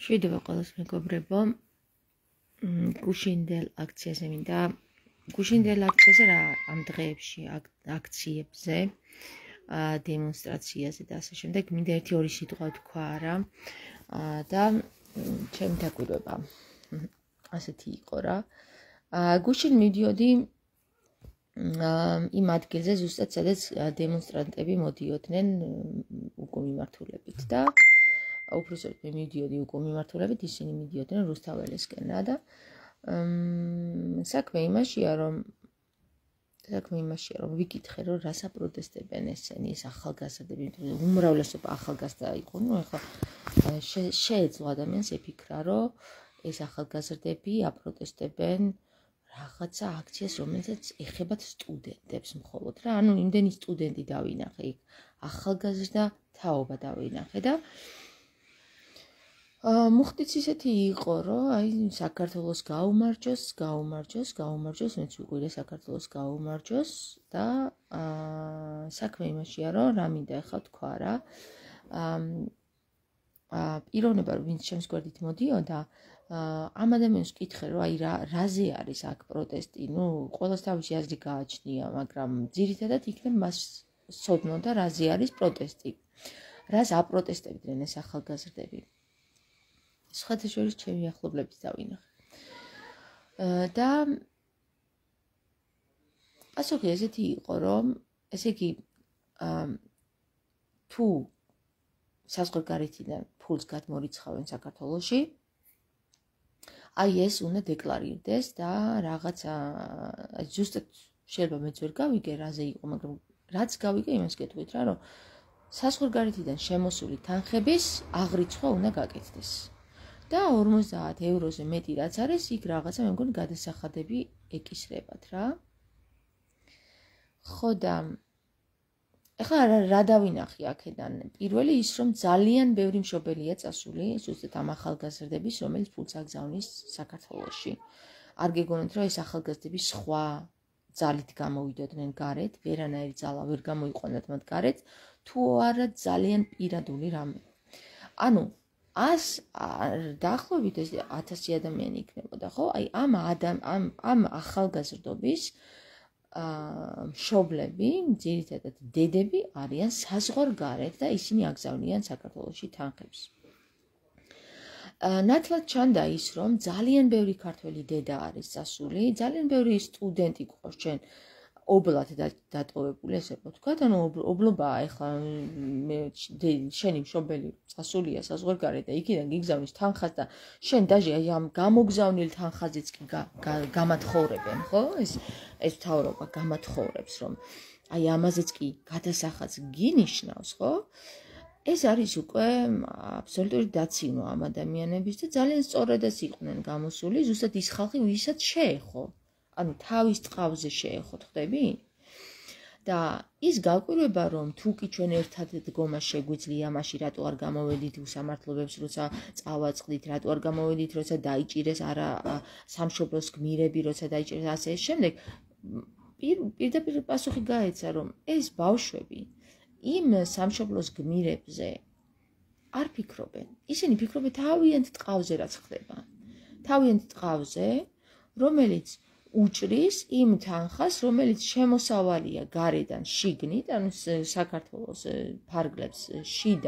შვიდობა ყველას მეგობრებო. გუშინდელ აქციაზე მინდა გუშინდელ აქციაზე რა ამ დღეებში აქციებზე დემონსტრაციაზე და ასე შემდეგ მინდა 1-2 სიტყვა თქვა რა და ჩემი დაკვირვება ასეთი იყო რა. გუშინ მივდიოდი იმ ადგილზე ზუსტად სადაც დემონსტრანტები მოდიოდნენ უკუ მიმართულებით და უბრალოდ მე მივდიოდი უკუ მიმართულებით, ისინი მიდიოდნენ რუსთაველისკენ რა და საქმე იმაშია რომ ვიკითხე რომ რას აპროტესტებენ ესენი ეს ახალგაზრდები, უმრავლესობა ახალგაზრდა იყო, ნუ ეხლა შეეძლო ადამიანს ეფიქრა რომ ეს ახალგაზრდები აპროტესტებენ რაღაცა აქციას, რომელსაც ეხებათ სტუდენტებს მხოლოდ რა, ანუ იმდენი სტუდენტი დავინახე იქ, ახალგაზრდა თაობა დავინახე და მუხტიც ისეთი იყო, რომ აი საქართველოს გაუმარჯოს, მეც ვიყვირე საქართველოს გაუმარჯოს და საქმე იმაშია, რომ რა მინდა ახლა თქვა რა. პიროვნება რომ ვინც ჩემს გვერდით მოდიოდა, ამ ადამიანს ვკითხე, რომ აი რაზე არის აქ პროტესტი, ნუ ყველას თავისი აზრი გააჩნია, მაგრამ ძირითადად იქნებ მას სცოდნოდა რაზე არის პროტესტი. რას აპროტესტებდნენ ეს ახალგაზრდები. სხვათა შორის ჩემი ახლობლების დავინახე. და პასუხი ესეთი იყო, რომ ესე იგი თუ საზღვარგარეთიდან ფულს გადმორიცხავენ საქართველოში, აი ეს უნდა დეკლარირდეს და რაღაცა ზუსტად შეიძლება მეც ვერ გავიგე რაზე იყო, მაგრამ რაც გავიგე იმას გეტყვით რა, რომ საზღვარგარეთიდან შემოსული თანხების აღრიცხვა უნდა გაკეთდეს. და 50 ევროზე მეტი რაც არის, იქ რაღაცა მე მგონი გადასახადები ეკისრებათ რა. ხო და ეხლა რა დავინახე აქედან? პირველი ის რომ ძალიან ბევრი მშობელია წასული, ზუსტად ამ ახალგაზრდების, რომელიც ფულს აგზავნის საქართველოში. არ გეგონოთ რომ ეს ახალგაზრდები სხვა ძალით გამოვიდოდნენ გარეთ, ვერანაირი ძალა ვერ გამოიყვანათ მათ გარეთ, თუ არა ძალიან პირადული რამე. ანუ დაახლოებით 1000 ადამიანი იქნებოდა, ხო? აი ამ ახალგაზრდობის მშობლები, ძირითადად დედები არიან საზღვარგარეთ და ისინი აგზავნიან საქართველოში თანხებს. ნათლად ჩანდა ის, რომ ძალიან ბევრი ქართველი დედა არის წასული, ძალიან ბევრი სტუდენტი გვყავს ჩვენ ობლად დატოვებული, ესე ვთქვათ, ანუ ობლობაა ეხლა შენი მშობელი წასულია საზღვარგარეთ და იქიდან გიგზავნის თანხას და შენ დაჟე აი ამ გამოგზავნილ თანხაზეც კი გამათხოვრებენ, ხო? ეს მთავრობა გამათხოვრებს, რომ აი ამაზეც კი გადასახადს გინიშნავს, ხო? ეს არის უკვე აბსოლუტური დაცინვა ამ ადამიანების და ძალიან სწორადაც იყვნენ გამოსული, ზუსტად ის ხალხი, ვისაც შეეხო. ანუ თავის ტყავზე შეეხოთ, ხდები? და ის გაკვირვება, რომ თუ კი ჩვენ ერთად დგომა შეგვიძლია, მაშინ რატო არ გამოვედით უსამართლობებს, როცა წავაწყდით, რატო არ გამოვედით, როცა დაიჭირეს არა სამშობლოს გმირები, როცა დაიჭირეს ასე შემდეგ, პირდაპირ პასუხი გაეცა, რომ ეს ბავშვები იმ სამშობლოს გმირებზე არ ფიქრობენ. ისინი ფიქრობენ თავიანთ ტყავზე რაც ხდება. თავიანთ ტყავზე, რომელიც უჭრის იმ თანხას, რომელიც შემოსავალია გარედან შიგნით, ანუ საქართველოს ფარგლებს შიდა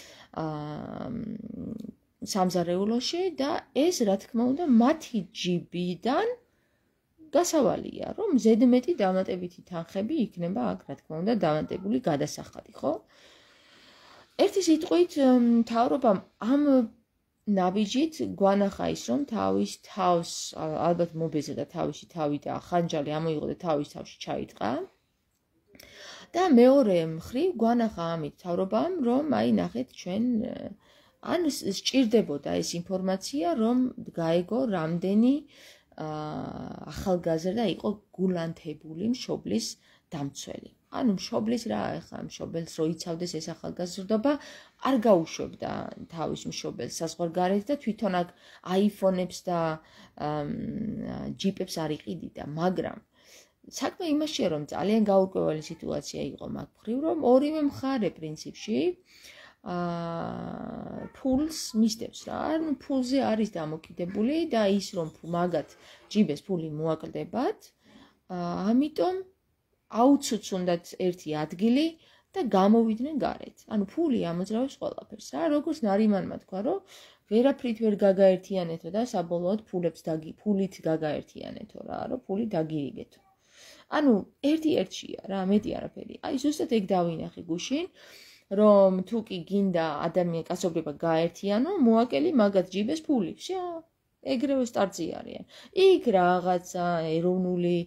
სამზარეულოში და ეს რა თქმა უნდა მათი ჯიბიდან გასავალია, რომ ზედმეტი დამატებითი თანხები იქნება აქ, რა თქმა უნდა, დამატებული გადასახადი, ხო? ერთი სიტყვით მთავრობამ ამ ნაბიჯით გვანახა ის, რომ თავის თავს ალბათ მობეზედა თავისი თავი და ხანჯალი ამოიღო და თავის თავში ჩაიტყა. და მეორე მხრივ გვანახა ამით მთავრობამ, რომ აი ნახეთ ჩვენ ან სჭირდებოდა ეს ინფორმაცია, რომ გაეგო რამდენი ახალგაზრდა იყო გულანთებული მშობლის დამცველი. ანუ მშობლის რა ახლა მშობელს რო იცავდეს ეს ახალგაზრდობა, არ გაუშვებდა თავის მშობელს საზღვარგარეთ და თვითონ აქ აიფონებს და ჯიპებს არ იყიდიდა, მაგრამ საქმე იმაშია, რომ ძალიან გაურკვეველი სიტუაცია იყო მაგ მხრივ, რომ ორივე მხარე პრინციპში ფულს მისდევს რა. ანუ ფულზე არის დამოკიდებული და ის რომ მაგათ ჯიბეს ფული მოაკლდებათ, ამიტომ აუცილებლად უნდათ ერთი ადგილი და გამოვიდნენ გარეთ. ანუ ფული ამოძრავებს ყველაფერს რა. როგორც ნარიმანმა თქვა, რომ ვერაფრით ვერ გაგაერთიანეთო და საბოლოოდ ფულით გაგაერთიანეთო რა, რომ ფული დაგირიგეთო. ანუ ერთი-ერთშია რა, მეტი არაფერი. აი ზუსტად ეგ დავინახე გუშინ, რომ თუ კი გინდა ადამიანი კაცობრიობა გაერთიანო, მოაკელი მაგათ ჯიბეს ფული. всё, ეგრევე სტარტი არიან. იქ რაღაცა ეროვნული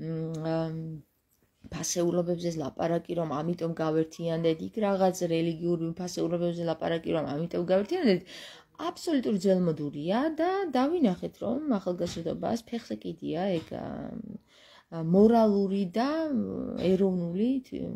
ფასეულობებზე ლაპარაკი რომ ამიტომ გავერთიანდეთ, იქ რაღაც რელიგიური ფასეულობებზე ლაპარაკი რომ ამიტომ გავერთიანდეთ. აბსოლუტური ძველმოდურია და დავინახეთ რომ ახალგაზრდობას ფეხზე კიდია ეგ მორალური და ეროვნული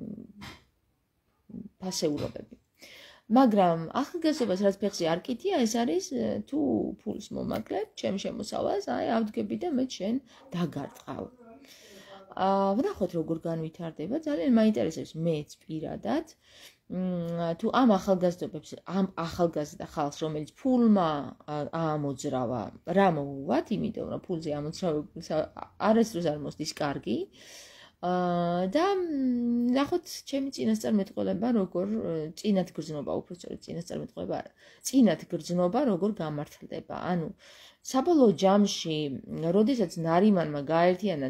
ფასეულობები. მაგრამ ახალგაზრდობას რაც ფეხზე არ კიდია, ეს არის თუ ფულს მომაკლებ, ჩემ შემოსავალს, აი ავდგები და მე შენ დაგარტყავ. ვნახოთ როგორ განვითარდება, ძალიან მაინტერესებს მეც პირადად. თუ ამ ახალგაზრდა ხალხს, რომელიც ფულმა აამოძრავა, რა მოუვათ, იმიტომ რომ ფულზე ამოძრავებული არასდროს არ მოსდის კარგი. და ნახოთ ჩემი წინასწარმეტყველება როგორ წინათგრძნობა, უბრალოდ წინასწარმეტყველება არა. წინათგრძნობა როგორ გამართლდება. ანუ საბოლოო ჯამში, როდესაც ნარიმანმა გაერთიანა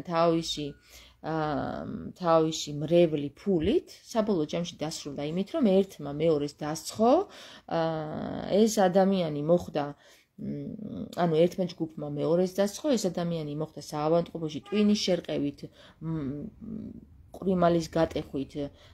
თავისი მრევლი ფულით, საბოლოო ჯამში დასრულდა იმით, რომ ერთმა მეორეს დასცხო, ეს ადამიანი მოხვდა ანუ ერთმა ჯგუფმა მეორეს დასცხო, ეს ადამიანი მოხვდა საავადმყოფოში ტვინის შერყევით, ყრიმალის გატეხვით,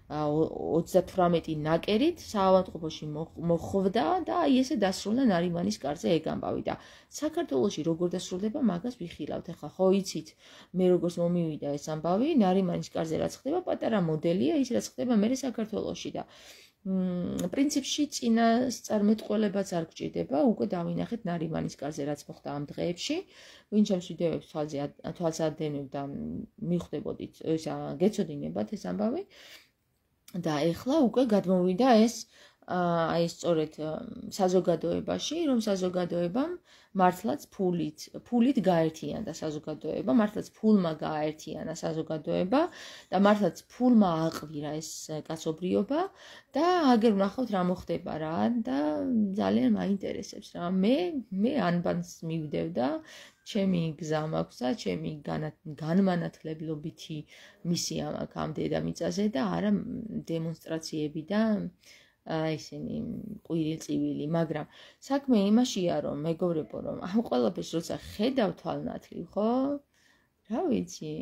38 ნაკერით საავადმყოფოში მოხვდა და აი ესე დასრულდა ნარიმანის კარზე ეგ ამბავი და საქართველოში როგორ დასრულდება მაგას ვიხილავთ. ახლა ხო იცით, მე როგორც მომივიდა ეს ამბავი, ნარიმანის კარზე რაც ხდება, პატარა მოდელია ის რაც ხდება მე საქართველოში და პრინციპში წინასწარმეტყველებაც არ გჭირდება, უკვე დავინახეთ ნარიმანის კარზე რაც მოხდა ამ დღეებში, ვინ ჩემს ვიდეოებს თვალს ადენებ და მიხვდებოდით, გეცოდინებათ ეს ამბავი და ეხლა უკვე გადმოვიდა ეს აი სწორედ საზოგადოებაში, რომ საზოგადოებამ მართლაც ფულით გაერთიანდა საზოგადოება, მართლაც ფულმა გაერთიანა საზოგადოება და მართლაც ფულმა აყვირა ეს კაცობრიობა და აგერ ვნახავთ რა მოხდება რა და ძალიან მაინტერესებს რა. მე ანბანს მივდევ და ჩემი გზა მაქვს და ჩემი განმანათლებლობითი მისია მაქვს ამ დედამიწაზე და არა დემონსტრაციები და ისინი ყვირილ-წივილი, მაგრამ საქმე იმაშია, რომ მეგობრებო, რომ ამ ყველაფერს როცა ხედავ თვალნათლივ, ხო? რა ვიცი,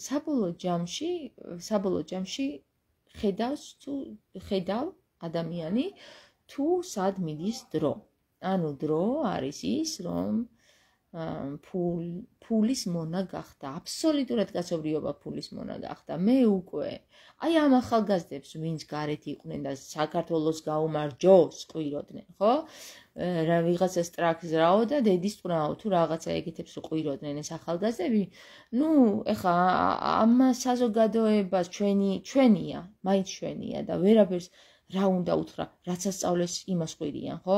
საბოლოო ჯამში ხედავ ადამიანი თუ სად მიდის დრო. ანუ დრო არის ის, რომ ფულის მონა გახდა, აბსოლუტურად კაცობრიობა ფულის მონა გახდა. მე უკვე აი ამ ახალგაზრდებს, ვინც გარეთ იყვნენ და საქართველოს გაუმარჯოს ყვიროდნენ, ხო? რა ვიღაცა სტრაქს რაო და დედის წვრაო თუ რაღაცა ეგეთებს ყვიროდნენ ეს ახალგაზრდები. ნუ, ეხა ამ საზოგადოებას ჩვენია, მაინც ჩვენია და ვერაფერს რა უნდა უთხრა, რაც ასწავლეს იმას ყვირიან, ხო?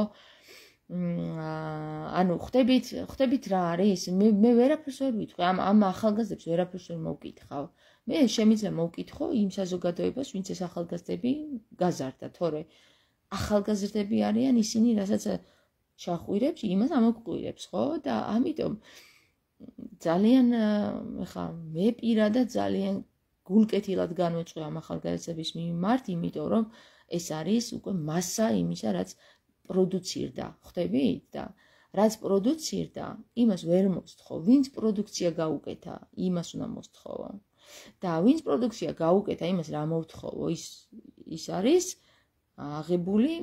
ანუ ხვდებით რა არის? მე ვერაფერს ვერ ვიტყვი, ამ ახალგაზრდებს ვერაფერს ვერ მოვკითხავ. მე შემიძლია მოვკითხო იმ საზოგადოებას, ვინც ეს ახალგაზრდები გაზარდა, თორე ახალგაზრდები არიან ისინი, რასაც ჩახვირებს, იმას ამოგვყვირებს, ხო? და ამიტომ ძალიან ეხა მე პირადად ძალიან გულკეთილად განვეწყვი ამ ახალგაზრდების მიმართ, იმიტომ რომ ეს არის უკვე მასა იმისა, რაც პროდუცირდა, ხვდებით? და რაც პროდუცირდა, იმას ვერ მოსთხოვ. ვინც პროდუქცია გაუკეთა, იმას უნდა მოსთხოვო. და ვინც პროდუქცია გაუკეთა, იმას რა მოვთხოვო, ის არის აღებული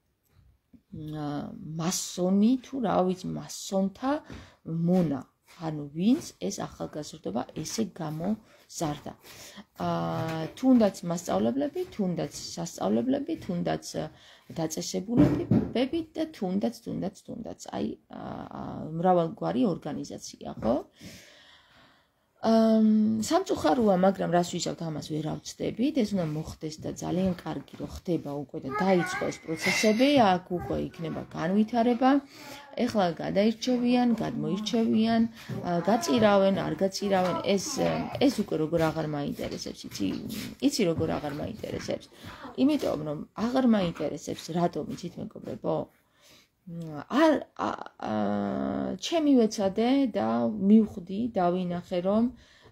მასონი თუ რა ვიცი, მასონთა მონა. ანუ ვინც ეს ახალგაზრდობა ესე გამოზარდა. თუნდაც მასწავლებლები, თუნდაც სასწავლებლები, თუნდაც დაწესებულებები და თუნდაც აი მრავალგვარი ორგანიზაცია, ხო? სამწუხაროა, მაგრამ რას ვიზავთ ამას ვერ ავწდებით, ეს უნდა მოხდეს და ძალიან კარგი რომ ხდება უკვე და დაიწყო ეს პროცესები, აქ უკვე იქნება განვითარება. ეხლა გადაირჩევიან, გადმოირჩევიან, გაწირავენ, არ გაწირავენ, ეს უკვე როგორ აღარ მაინტერესებს, იცი როგორ აღარ მაინტერესებს. იმიტომ რომ აღარ მაინტერესებს, რატომ იცით მეგობრებო? ჩემი ვეცადე და მივხვდი, დავინახე რომ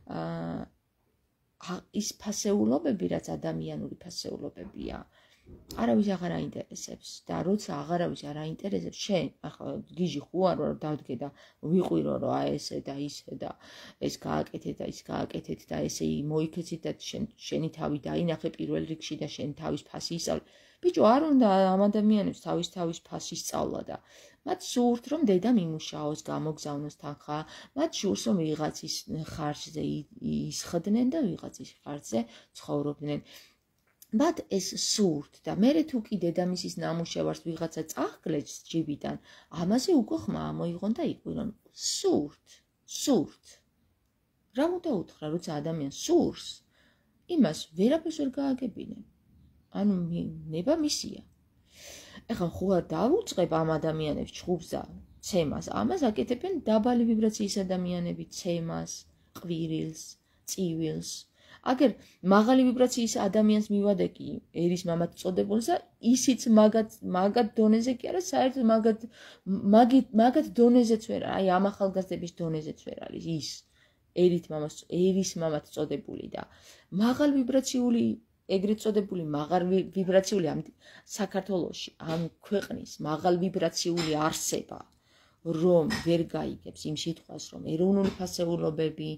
ის ფასეულობები, რაც ადამიანური ფასეულობებია, არავის აღარ აინტერესებს და როცა აღარავის არ აინტერესებს, შენ ახლა გიჟი ხوار რომ დავდგე და ვიყვირო რომ აი ესე და ისე და ეს გააკეთეთ და ის გააკეთეთ და ესე მოიქეცით და შენი თავი დაინახე პირველ რიგში და შენ თავის ფასი ისწავლე. ბიჭო, არ უნდა ამ ადამიანებს თავის ფასი სწავლა და მათ სურთ რომ დედა მიმუშაოს, გამოგზავნოს თანხა, მათ სურს რომ ვიღაცის ხარჯზე ისხდნენ და ვიღაცის ხარჯზე ცხოვრობდნენ. მათ ეს სურთ და მერე თუ კი დედამისის ნამუშევარს ვიღაცა წახგლებს ჯიბიდან, ამაზე უკვე ხმა მოიღონ და იყვირონ. სურთ. რა უნდა უთხრა, როცა ადამიანს სურს, იმას ვერაფერს ვერ გააგებინებ. ანუ ნება მისია. ეხლა ხო არ დავუწყებ ამ ადამიანებს ჩხუბსა ცემას, ამას აკეთებენ დაბალი ვიბრაციის ადამიანები ცემას, ყვირილს, წივილს. აგერ მაღალი ვიბრაციის ადამიანს მივადეკი ერის მამად წოდებულსა, ისიც მაგად დონეზე კი არა, საერთოდ მაგად დონეზეც ვერ არის, აი ამ ახალგაზრდების დონეზეც ვერ არის ის ერის მამად წოდებული და მაღალ ვიბრაციული ეგრეთ წოდებული მაღალ ვიბრაციული ამ საქართველოში ამ ქვეყნის მაღალ ვიბრაციული არსება რომ ვერ გაიგებს იმ სიტყვას რომ ეროვნული ფასეულობები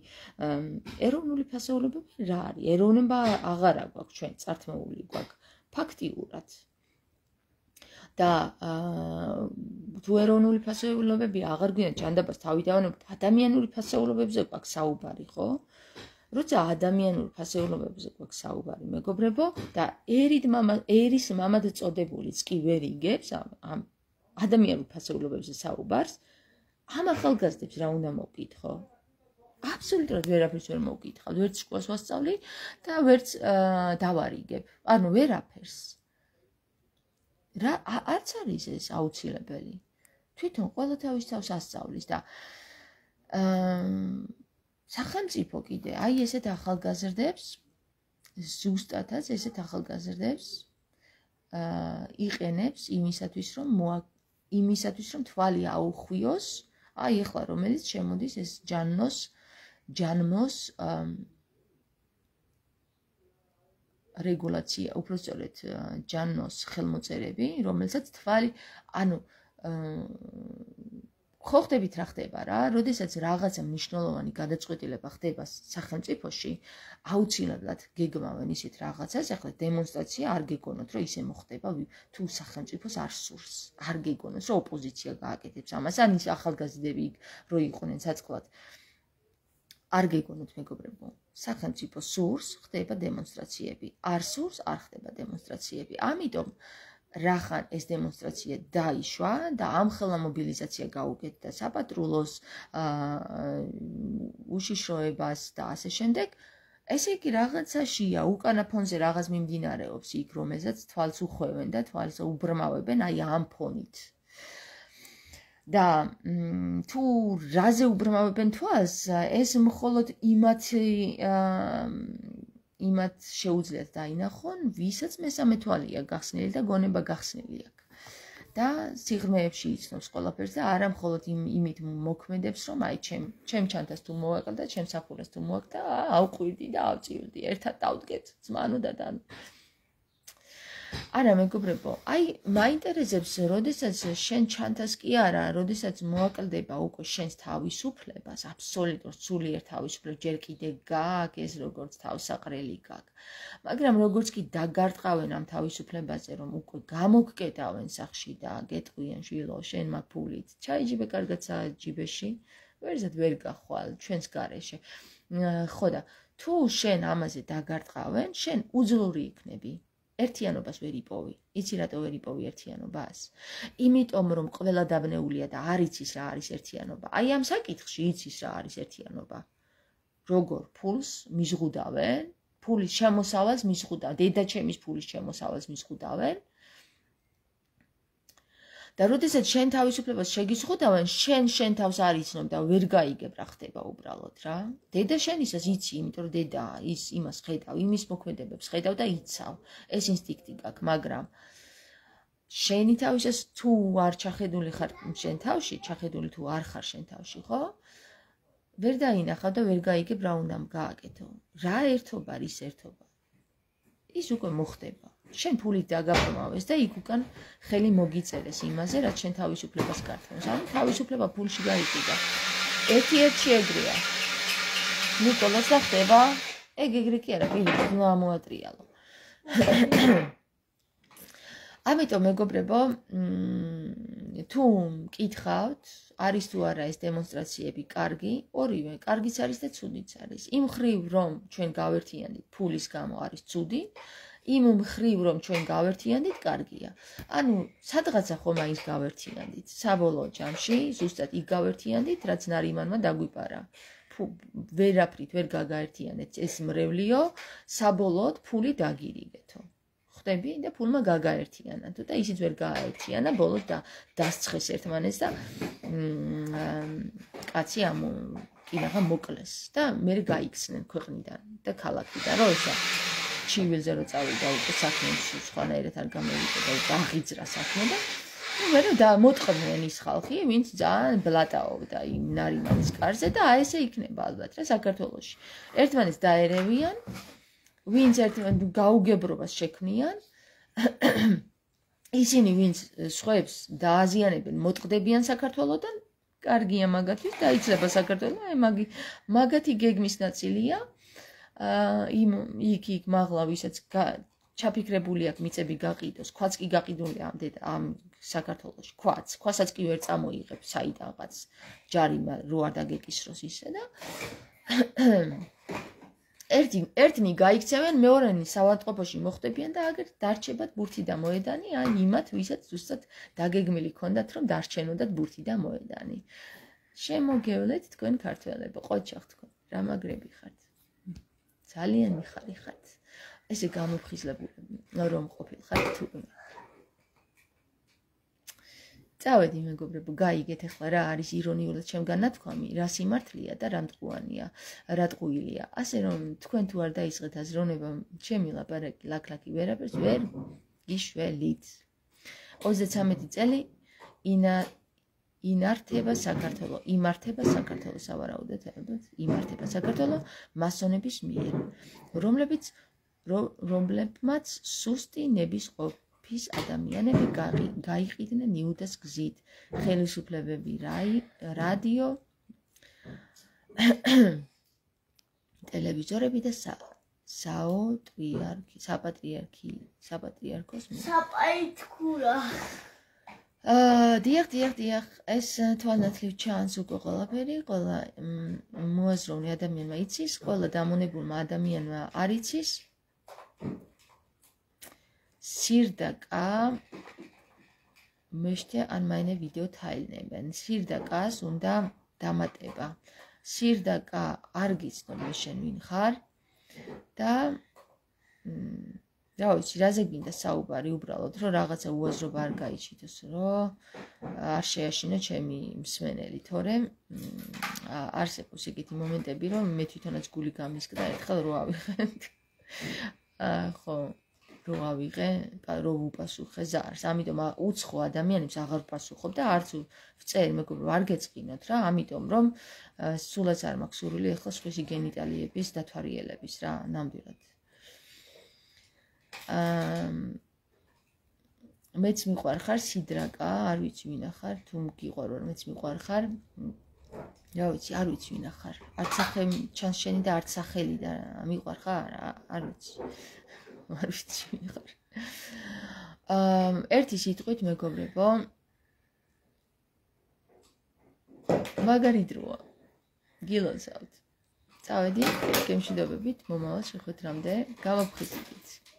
რა არის? ეროვნება აღარა გვაქვს ჩვენ წართმეული გვაქვს ფაქტიურად. და თუ ეროვნული ფასეულობები აღარ გვინდა ჯანდაბას თავი დავანებოთ, ადამიანური ფასეულობებზე გვაქვს საუბარი, ხო? როცა ადამიანურ ფასეულობებზე გვაქვს საუბარი, მეგობრებო, და ერის მამად წოდებულიც კი ვერ იგებს ამ ადამიანურ ფასეულობებზე საუბარს, ამ ახალგაზრდებს რა უნდა მოვკითხო? აბსოლუტურად ვერაფერს ვერ მოვკითხავ, ვერც სკოლას ვასწავლი და ვერც დავარიგებ. ანუ ვერაფერს. რა არც არის ეს აუცილებელი. თვითონ ყველა თავის თავს ასწავლის და სახელმწიფო კიდე, აი ესეთ ახალგაზრდებს, ზუსტადაც ესეთ ახალგაზრდებს იყენებს იმისათვის, რომ თვალი აუხვიოს, აი ეხლა რომელიც შემოდის ეს ჯანმოს რეგულაცია, უпростորეთ ჯანმოს ხელმოწერები, რომელსაც თვალი, ანუ ხო ხდებით რა ხდება რა, როდესაც რაღაცა მნიშვნელოვანი გადაწყვეტილება ხდება სახელმწიფოში, აუცილებლად გეგმავენ ისეთ რაღაცას, ახლა დემონსტრაცია არ გეგონოთ, რომ ისე მოხდება, თუ სახელმწიფოს არ სურს, არ გეგონოს, რომ ოპოზიცია გააკეთებს ამას, ან ის ახალგაზრდები რო იყვნენ საწყლად. არ გეგონოთ მეგობრებო, სახელმწიფო სურს, ხდება დემონსტრაციები, არ სურს, არ ხდება დემონსტრაციები. ამიტომ რახან ეს დემონსტრაცია დაიშვა და ამხელა მობილიზაცია გაუკეთდა საპატრულოს, უშიშროებას და ასე შემდეგ, ესე იგი რაღაცაშია, უკანა ფონზე რაღაც მიმდინარეობს იქ, რომელსაც თვალს უხვევენ და თვალს უბრმავებენ აი ამ ფონით. და თუ რაზე უბრმავებენ თვალს, ეს მხოლოდ იმათ შეუძლიათ დაინახონ, ვისაც მესამე თვალია გახსნილი და გონება გახსნილი აქვს. და სიღრმეებში იცნობს ყველაფერს და არა მხოლოდ იმით მოქმედებს, რომ აი ჩემ ჩანთას თუ მოვაყრა და ჩემ საფულეს თუ მოვაყრა, ავყვირდი და ავწივლდი, ერთად დავდგეთ ზმანო და არა მეგობრებო, აი მაინტერესებს, როდესაც შენ ჩანთას კი არა, როდესაც მოაკლდება უკვე შენს თავისუფლებას, აბსოლუტურად სულიერ თავისუფლებას, ჯერ კიდე გააქვს ეს როგორც თავსაყრელი გააქვს. მაგრამ როგორც კი დაგარტყავენ ამ თავისუფლებაზე, რომ უკვე გამოგკეტავენ სახში და გეტყვიან შვილო, შენ მაგ ფულით, ჩაიჯიბე კარგად საჯიბეში, ვერცად ვერ გახვალ ჩვენს გარეშე. ხო და თუ შენ ამაზე დაგარტყავენ, შენ უძლური იქნები. ერთიანობას ვერ იპოვი. იცი რატო ვერ იპოვი ერთიანობას? იმიტომ რომ ყველა დაბნეულია და არ იცის რა არის ერთიანობა. აი ამ საკითხში იცის რა არის ერთიანობა. როგორ ფულს მიზღუდავენ, ფულის შემოსავალს მიზღუდავენ, დედაჩემის ფულის შემოსავალს მიზღუდავენ. და როდესაც შენ თავისუფლებას შეგიზღუდავენ, შენ თავს არ იცნობ და ვერ გაიგებ რა ხდება უბრალოდ რა. დედა შენისას იცი, იმიტომ რომ დედა ის იმას ხედავ, იმის მოქმედებებს ხედავ და იცავ. ეს ინსტინქტი გაქვს, მაგრამ შენი თავისას თუ არ ჩახედული ხარ შენ თავში, ჩახედული თუ არ ხარ შენ თავში, ხო? ვერ დაინახავ და ვერ გაიგებ რა უნდა გააკეთო. რა ერთობა არის ერთობა? ის უკვე მოხდება. შენ ფულით დაგაბრმავეს და იქ უკან ხელი მოგიწერეს იმაზე, რაც შენ თავისუფლებას გართმევს. ანუ თავისუფლება ფულში გაიყიდა. ერთ-ერთი ეგრეა. ნუ ყველას და ხდება, ეგრე კი არა, პირიქით ნუ ამოატრიალო. ამიტომ მეგობრებო, თუ მკითხავთ, არის თუ არა ეს დემონსტრაციები კარგი, ორივე, კარგიც არის და ცუდიც არის. იმ მხრივ, რომ ჩვენ გავერთიანდით ფულის გამო არის ცუდი, იმ მხრივ, რომ ჩვენ გავერთიანდით, კარგია. ანუ სადღაცა ხომ ის გავერთიანდით, საბოლოო ჯამში, ზუსტად იქ გავერთიანდით, რაც ნარიმანმა დაგვიპარა. ვერაფრით ვერ გაგაერთიანეთ ეს მრევლიო, საბოლოოდ ფული დაგირიგეთო. ხდები და ფულმა გაგაერთიანა თუ და ისიც ვერ გააერთიანა, ბოლოს დასცხეს ერთმანეთს და კაცი კინაღა მოკლეს და მე გაიქცნენ ქვეყნიდან და ქალაქიდან, რომ ესა ჩივილზე რო წავიდა უკვე საქმეში სხვანაირად არ გამოვიდა და უკვე აღიძრა საქმე და მე მოტყდნენ ის ხალხი, ვინც ძალიან ბლატაობდა იმ ნარიმანის კარზე და აი ესე იქნება ალბათ რა საქართველოში. ერთმანეთს დაერევიან, ვინც ერთმანეთს გაუგებრობას შექმნიან, ისინი ვინც სხვებს დააზიანებენ, მოტყდებიან საქართველოდან, კარგია მაგათთვის, დაიცლება საქართველო, აი მაგათი გეგმის ნაწილია. იქ მაღლა ვისაც ჩაფიქრებული აქვს მიწები გაყიდოს, ქვაც კი გაყიდულია ამ საქართველოში, ქვასაც კი ვერ წამოიღებ საიდანღაც ჯარიმა რო არ დაგეკისროს ისე და ერთნი გაიქცევენ, მეორენი საავადმყოფოში მოხვდებიან და აგერ დარჩებათ ბურთი და მოედანი, აი იმათ, ვისაც ზუსტად დაგეგმილი ქონდათ, რომ დარჩენოდათ ბურთი და მოედანი. შემოგევლეთ თქვენ ქართველებო, ყოჩახ თქვენ, რა მაგრები ხართ? ძალიან მიხარი ხართ. ესე გამოფხიზლებული რომ ყოფილხართ თუ წავედი მეგობრებო, გაიგეთ ახლა რა არის ირონიულად ჩემგან ნათქვამი, რა სიმართლეა და რა მტყუანია, რა ტყუილია. ასე რომ თქვენ თუ არ დაიწყეთ აზროვნება, ჩემი ლაპარაკი ლაქლაკი ვერაფერს ვერ გიშველით. 33 წელი იმართება საქართველო, სავარაუდოდ, იმართება საქართველო მასონების მიერ, რომლებმაც სუსტი ნებისყოფის ადამიანები გაიყიდნენ იუდას გზით, ხელისუფლებები, რადიო, ტელევიზორები და საპატრიარქოს დიახ, ეს თვალნათლივ ჩანს უკვე ყველაფერი, ყველა მოაზროვნე ადამიანმა იცის, ყველა დამონებულმა ადამიანმა არ იცის. სირდაკა möchte an meine Video teilnehmen. სირდაკას უნდა დამატება. სირდაკა არ გიცნობ შენ ვინ ხარ და რა ვიცი, რაზე გინდა საუბარი უბრალოდ, რომ რაღაცა უაზრობა არ გაიჩიტოს, რომ არ შეაშინო ჩემი მსმენელი, თორემ არსებობს ეგეთი მომენტები, რომ მე თვითონაც გული გამისკდა ერთხელ რო ავიღეთ. ხო, რო ავიღე, რო ვუპასუხე ზარს. ამიტომ უცხო ადამიანებს აღარ ვპასუხობ და არც ვწერ, მეგობრებო, არ გეწყინოთ რა, ამიტომ რომ სულაც არ მაქვს სურვილი ახლა სხვისი გენიტალიების დათვალიერების რა, ნამდვილად. მეც მიყვარხარ სიდრაკა, არ ვიცი ვინ ახარ, თუ მგიყვარ რომ მეც მიყვარხარ. რა ვიცი, არ ვიცი ვინ ახარ. არც სახე ჩანს შენი და არც სახელი და მიყვარხარ, არ ვიცი. არ ვიცი ვინ ხარ. ერთი სიტყვით მეგობრებო, მაგარი დროა. გილოცავთ. წავედი, გემშვიდობებით, მომავალ შეხვედრამდე, გამოფხიზლებით.